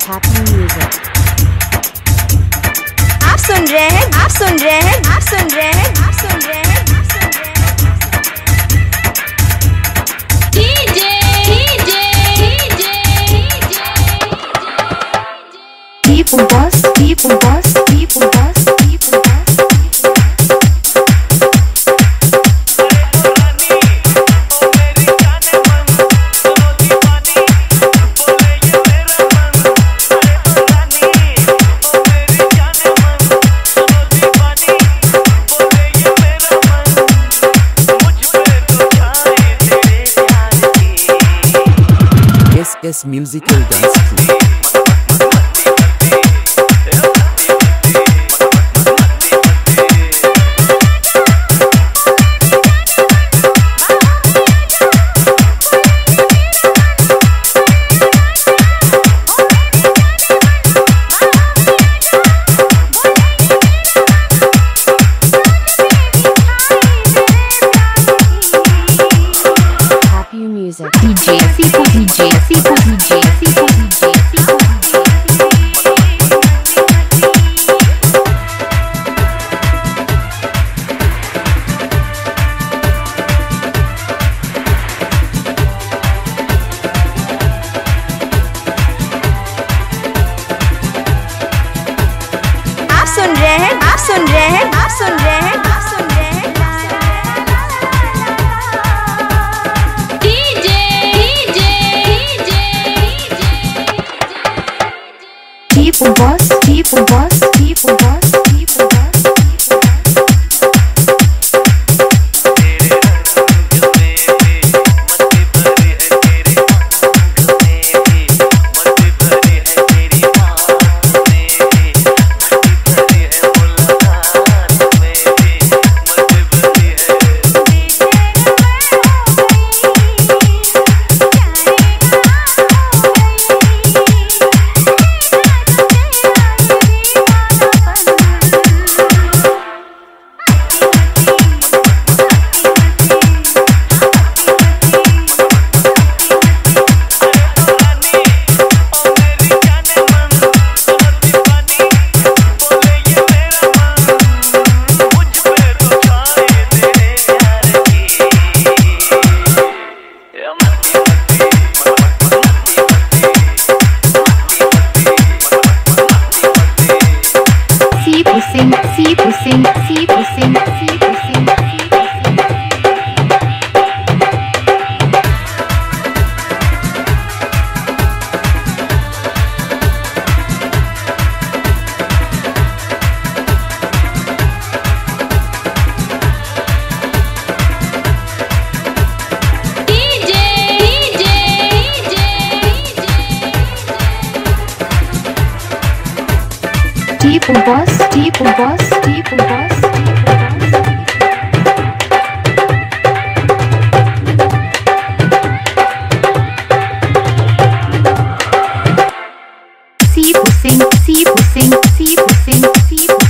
Happy music. आप सुन रहे हैं, आप सुन रहे हैं, आप सुन रहे हैं, आप सुन रहे हैं, आप सुन रहे हैं। DJ DJ DJ people boss, people boss, people boss, people boss. Yes, musical dance crew. Happy music. DJ Sipo, DJ Sipo, DJ Sipo, DJ Sipo. आप सुन रहे हैं, आप सुन रहे हैं, आप सुन रहे हैं, आप सुन रहे हैं। People boss, people boss, people boss, people boss. Sing, Sipo sing, Sipo sing, Sipo sing, Sipo sing. DJ DJ DJ People boss, people boss, people boss, people boss. Sipo sing, Sipo sing, Sipo sing, Sipo.